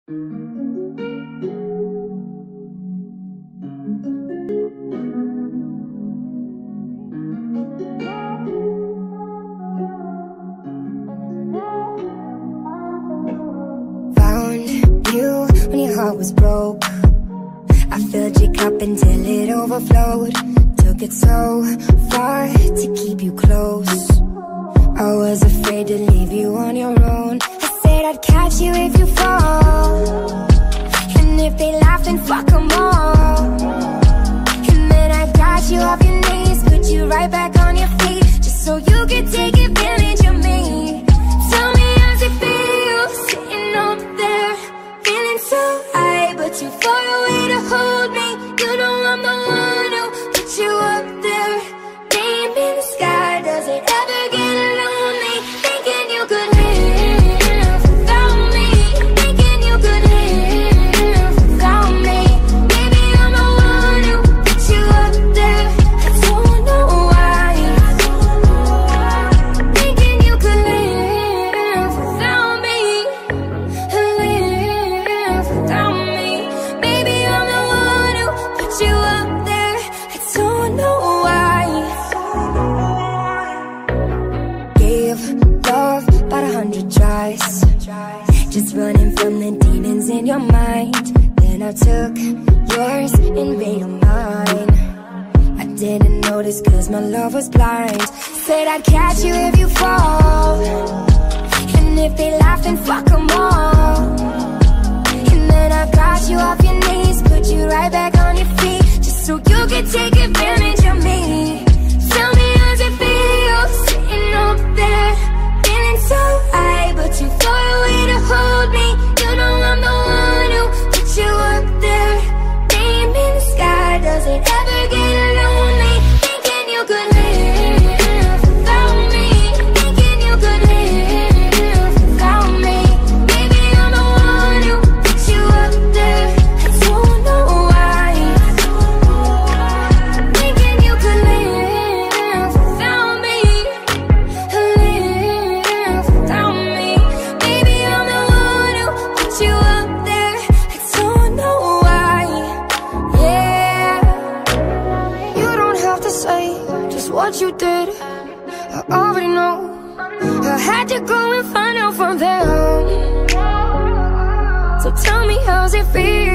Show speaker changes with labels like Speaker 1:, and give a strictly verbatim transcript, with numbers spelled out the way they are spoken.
Speaker 1: Found you when your heart was broke. I filled your cup until it overflowed. Took it so far to keep you close. I was afraid to leave you on your own. I said I'd catch you if you fall, and if they laugh then fuck them all. And then I got you off your knees, put you right back on your feet, just so you could take advantage of me. Tell me how's it feel, sitting up there, feeling so high, but too far away to hold me. You know I'm the one who put you up there. Name in the sky, does it ever get lonely? Thinking you could live without me, thinking you could live without me. Maybe I'm the one who put you up there. I don't know why. Thinking you could live without me, live without me. Maybe I'm the one who put you up there. I don't know why. Gave love about a hundred tries, just running from the demons in your mind. Then I took yours and made them mine. I didn't notice cause my love was blind. Said I'd catch you if you fall, and if they laugh then fuck them all. And then I got you off your knees, put you right back on your feet, just so you could take advantage of me. Tell me how's it feel, sitting up there, feeling so high, but too far away to hold me. You know I'm the one who put you up there. Name in the sky, does it ever get lonely? Thinking you could live without me, thinking you could live without me. Maybe I'm the one who put you up there. I don't know why. Thinking you could live without me, live without me. Maybe I'm the one who put you up there. I don't know why. Yeah, you don't have to say just what you did, I already know. I had to go and find out from them. So tell me how's it feel,